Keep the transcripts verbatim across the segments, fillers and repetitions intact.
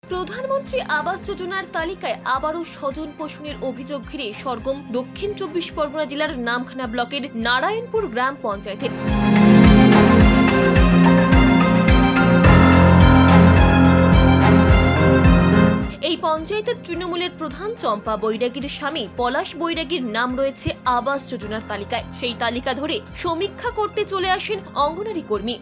প্রধানমন্ত্রী আবাস যোজনার তালিকায় আবারও স্বজন পোষণের অভিযোগ ঘিরে সরগম দক্ষিণ চব্বিশ পরগনা জেলার নামখানা ব্লকের নারায়ণপুর গ্রাম পঞ্চায়েতের। এই পঞ্চায়েতের তৃণমূলের প্রধান চম্পা বৈরাগীর স্বামী পলাশ বৈরাগীর নাম রয়েছে আবাস যোজনার তালিকায়। সেই তালিকা ধরে সমীক্ষা করতে চলে আসেন অঙ্গনারী কর্মী।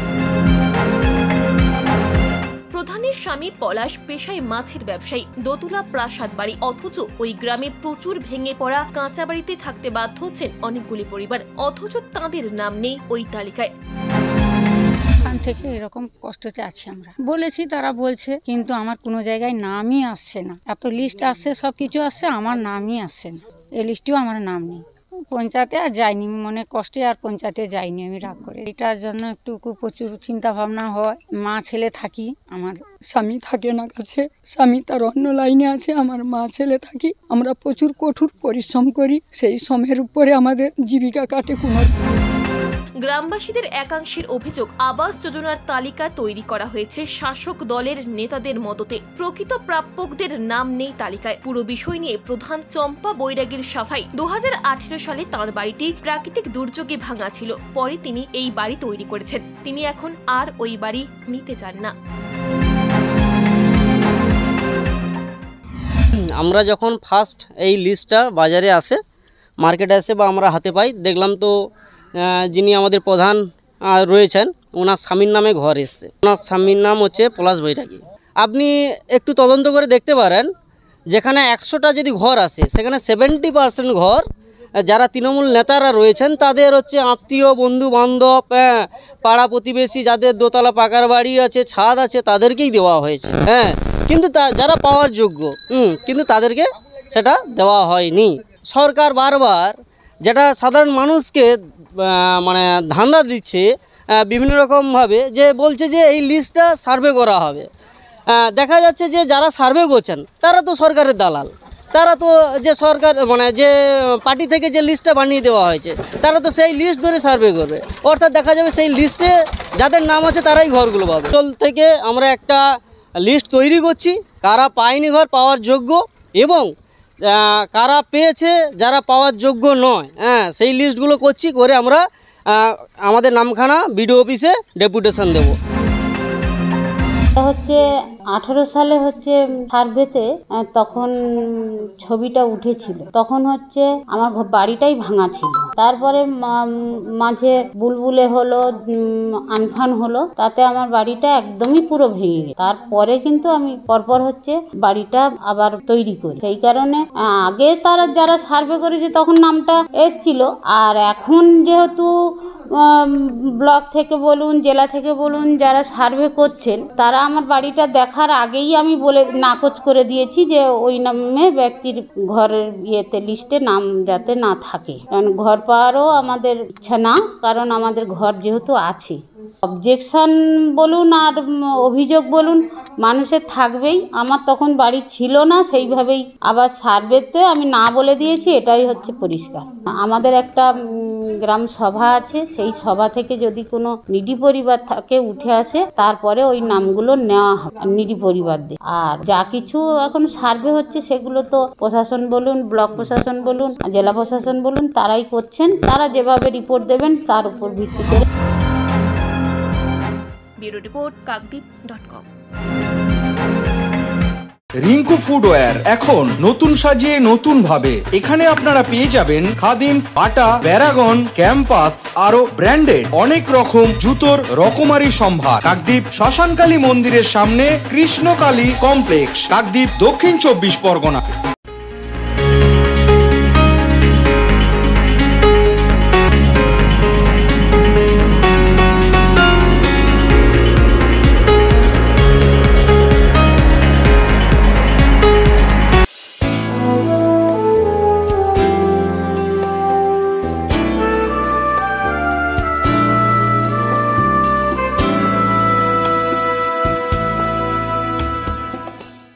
প্রধানের স্বামী পলাশ পেশায় মাছের ব্যবসায়ী, দোতলা প্রাসাদ বাড়ি, অথচ ওই গ্রামে প্রচুর ভেঙে পড়া কাঁচা বাড়িতে থাকতে বাধ্য হচ্ছেন অনেকগুলি পরিবার, অথচ তাঁদের নাম নেই ওই তালিকায়। থেকে এরকম কষ্টতে আছি আমরা, বলেছি তারা বলছে, কিন্তু আমার কোনো জায়গায় নামই আসছে না। এত লিস্ট আসছে, সব কিছু আসছে, আমার নামই আসছে না। এই লিস্টেও আমার নাম নেই। পঞ্চায়েতে আর যাইনি, মনে কষ্টে আর পঞ্চায়েতে যাইনি আমি রাগ করে। এটার জন্য একটু প্রচুর চিন্তা ভাবনা হয়। মা ছেলে থাকি, আমার স্বামী থাকে না কাছে, স্বামী তার অন্য লাইনে আছে, আমার মা ছেলে থাকি। আমরা প্রচুর কঠোর পরিশ্রম করি, সেই সময়ের উপরে আমাদের জীবিকা কাটে কোনো। গ্রামবাসীদের একাংশের অভিযোগ, আবাস যোজনার তালিকা তৈরি করা হয়েছে শাসক দলের নেতাদের মদতে, প্রকৃত প্রাপকদের নাম নেই তালিকায়। পুরো বিষয় নিয়ে প্রধান চম্পা বৈরাগীর সাফাই, দু হাজার আঠেরো সালে তাঁর বাড়িটি প্রাকৃতিক দুর্যোগে ভাঙা ছিল, পরে তিনি এই বাড়ি তৈরি করেছেন। তিনি এখন আর ওই বাড়ি নিতে চান না। আমরা যখন ফার্স্ট এই লিস্টটা বাজারে আসে, মার্কেটে আসে বা আমরা হাতে পাই, দেখলাম তো যিনি আমাদের প্রধান রয়েছেন ওনার স্বামীর নামে ঘর এসছে। ওনার স্বামীর নাম হচ্ছে পলাশ বৈরাগী। আপনি একটু তদন্ত করে দেখতে পারেন, যেখানে একশোটা যদি ঘর আসে, সেখানে সেভেন্টি পার্সেন্ট ঘর যারা তৃণমূল নেতারা রয়েছেন তাদের হচ্ছে আত্মীয়, বন্ধু বান্ধব, হ্যাঁ, পাড়া প্রতিবেশী, যাদের দোতলা পাকার বাড়ি আছে, ছাদ আছে, তাদেরকেই দেওয়া হয়েছে। হ্যাঁ, কিন্তু তা যারা পাওয়ার যোগ্য, হুম কিন্তু তাদেরকে সেটা দেওয়া হয়নি। সরকার বারবার যেটা সাধারণ মানুষকে মানে ধান্দা দিচ্ছে বিভিন্ন রকমভাবে, যে বলছে যে এই লিস্টটা সার্ভে করা হবে। দেখা যাচ্ছে যে যারা সার্ভে করছেন তারা তো সরকারের দালাল, তারা তো যে সরকার মানে যে পার্টি থেকে যে লিস্টটা বানিয়ে দেওয়া হয়েছে, তারা তো সেই লিস্ট ধরে সার্ভে করবে। অর্থাৎ দেখা যাবে সেই লিস্টে যাদের নাম আছে তারাই ঘরগুলো পাবে। দল থেকে আমরা একটা লিস্ট তৈরি করছি, কারা পায়নি ঘর, পাওয়ার যোগ্য, এবং কারা পেয়েছে, যারা পাওয়ার যোগ্য নয়, হ্যাঁ সেই লিস্টগুলো করছি, করে আমরা আমাদের নামখানা বিডিও অফিসে ডেপুটেশন দেব। হচ্ছে আঠারো সালে হচ্ছে সার্ভেতে তখন ছবিটা উঠেছিল, তখন হচ্ছে আমার বাড়িটাই ভাঙা ছিল। তারপরে মাঝে বুলবুলে হলো, আনফান হলো, তাতে আমার বাড়িটা একদমই পুরো ভেঙে গেছে। তারপরে কিন্তু আমি পরপর হচ্ছে বাড়িটা আবার তৈরি করি। সেই কারণে আগে তারা যারা সার্ভে করেছে তখন নামটা এসছিল, আর এখন যেহেতু ব্লক থেকে বলুন, জেলা থেকে বলুন, যারা সার্ভে করছেন তারা আমার বাড়িটা দেখার আগেই আমি বলে নাকচ করে দিয়েছি যে ওই নামে ব্যক্তির ঘরের ইয়েতে লিস্টে নাম যাতে না থাকে। কারণ ঘর পাওয়ারও আমাদের ইচ্ছা না, কারণ আমাদের ঘর যেহেতু আছে। অবজেকশন বলুন আর অভিযোগ বলুন মানুষের থাকবেই। আমার তখন বাড়ি ছিল না, সেইভাবেই আবার সার্ভেতে আমি না বলে দিয়েছি, এটাই হচ্ছে পরিষ্কার। আমাদের একটা গ্রাম সভা আছে, সেই সভা থেকে যদি কোনো নিডি পরিবার থাকে উঠে আসে, তারপরে ওই নামগুলো নেওয়া হবে নিডি পরিবারদের। আর যা কিছু এখন সার্ভে হচ্ছে সেগুলো তো প্রশাসন বলুন, ব্লক প্রশাসন বলুন, জেলা প্রশাসন বলুন, তারাই করছেন। তারা যেভাবে রিপোর্ট দেবেন তার উপর ভিত্তি করে। Bureau report Kakdwip dot com. Rinku footwear এখন নতুন সাজিয়ে নতুন ভাবে। এখানে আপনারা পেয়ে যাবেন খাদিমস, বাটা, প্যারাগন, ক্যাম্পাস, আরো ব্র্যান্ডেড অনেক রকম জুতোর রকমারি সম্ভার। কাকদ্বীপ শ্মশানকালী মন্দিরের সামনে কৃষ্ণকালী কমপ্লেক্স, কাকদ্বীপ, দক্ষিণ চব্বিশ পরগনা।